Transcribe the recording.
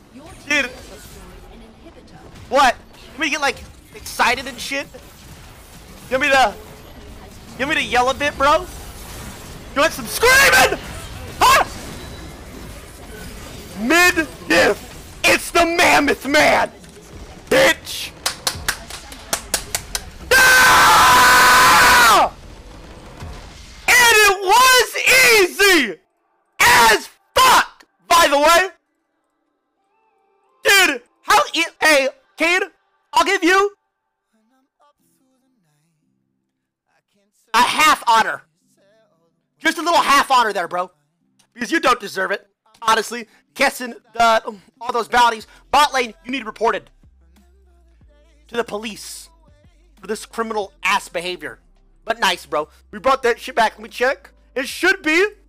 Dude. What? You want me to get like excited and shit? You want me to yell a bit, bro? You want some screaming? Huh? Mid-diff. It's the Mammoth Man. Bitch. Ah! And it was easy as fuck, by the way. Dude, hey, kid, I'll give you a half honor. Just a little half honor there, bro. Because you don't deserve it. Honestly, guessing all those bounties. Bot lane, you need reported to the police for this criminal ass behavior. But nice, bro. We brought that shit back. Let me check. It should be